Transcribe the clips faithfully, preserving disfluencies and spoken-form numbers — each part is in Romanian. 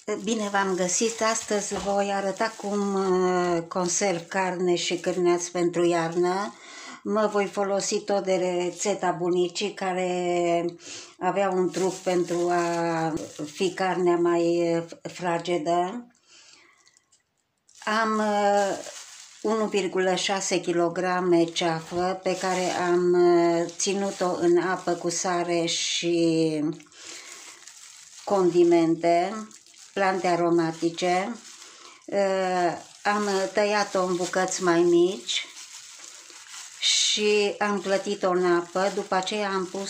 Bine v-am găsit! Astăzi voi arăta cum conserv carne și cârnați pentru iarnă. Mă voi folosi tot de rețeta bunicii, care avea un truc pentru a fi carnea mai fragedă. Am unu virgulă șase kilograme ceafă pe care am ținut-o în apă cu sare și condimente, plante aromatice. Am tăiat-o în bucăți mai mici și am clătit-o în apă. După aceea am pus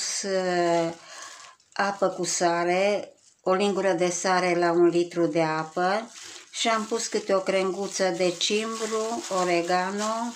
apă cu sare, o lingură de sare la un litru de apă, și am pus câte o crenguță de cimbru, oregano,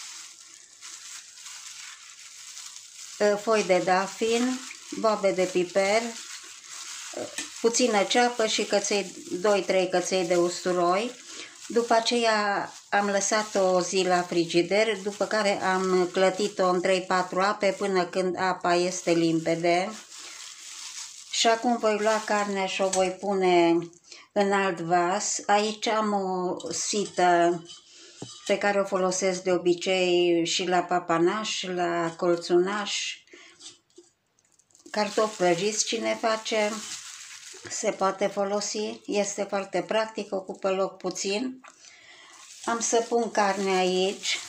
foi de dafin, boabe de piper, puțină ceapă și căței, doi trei căței de usturoi. După aceea am lăsat-o o zi la frigider, după care am clătit-o în trei patru ape până când apa este limpede. Și acum voi lua carnea și o voi pune în alt vas. Aici am o sită pe care o folosesc de obicei și la papanaș, la colțunaș, cartofi prăjiți cine face, se poate folosi, este foarte practic, ocupă loc puțin. Am să pun carnea aici.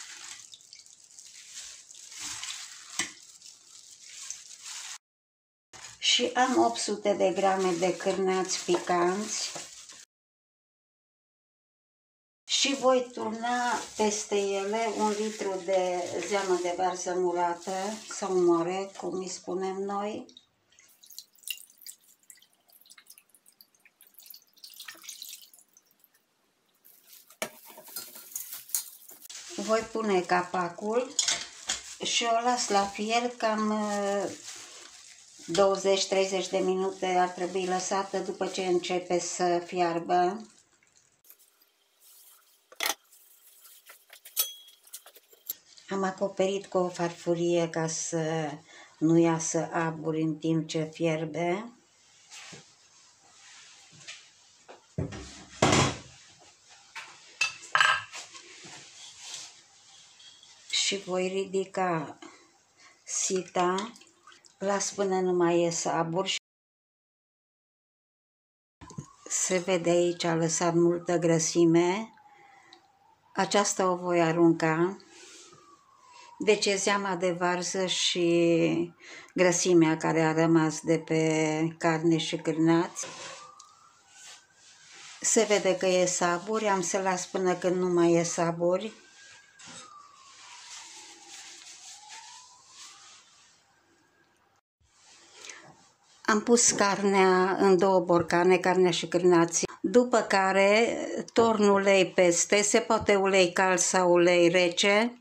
Și am opt sute de grame de cârnați picanți. Și voi turna peste ele un litru de zeamă de varză murată sau more, cum îi spunem noi. Voi pune capacul și o las la fier cam douăzeci treizeci de minute ar trebui lăsată după ce începe să fiarbă. Am acoperit cu o farfurie ca să nu iasă aburi în timp ce fierbe. Și voi ridica sita, las până nu mai ies aburi. Se vede aici, a lăsat multă grăsime. Aceasta o voi arunca. Deci e zeama de varză și grăsimea care a rămas de pe carne și cârnați. Se vede că e saburi, am să las până când nu mai e saburi. Am pus carnea în două borcane, carnea și cârnații, după care torn ulei peste, se poate ulei cald sau ulei rece.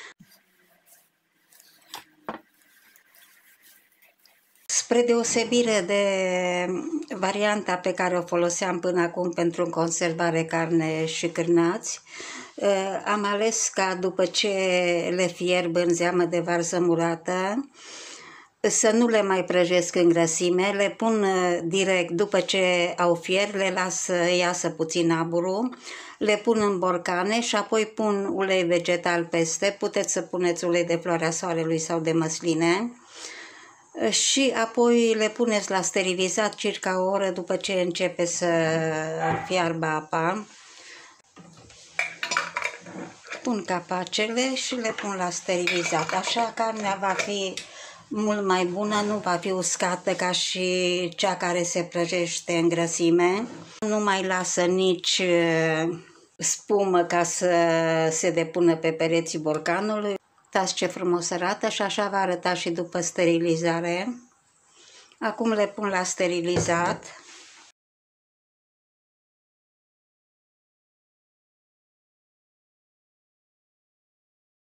Spre deosebire de varianta pe care o foloseam până acum pentru conservare carne și cârnați, am ales ca după ce le fierb în zeamă de varză murată, să nu le mai prăjesc în grăsime, le pun direct după ce au fiert, le las să iasă puțin aburul, le pun în borcane și apoi pun ulei vegetal peste, puteți să puneți ulei de floarea soarelui sau de măsline, și apoi le puneți la sterilizat circa o oră după ce începe să fiarbă apa. Pun capacele și le pun la sterilizat, așa carnea va fi mult mai bună, nu va fi uscată ca și cea care se prăjește în grăsime. Nu mai lasă nici spumă ca să se depună pe pereții borcanului. Uitați ce frumos arată și așa va arăta și după sterilizare. Acum le pun la sterilizat.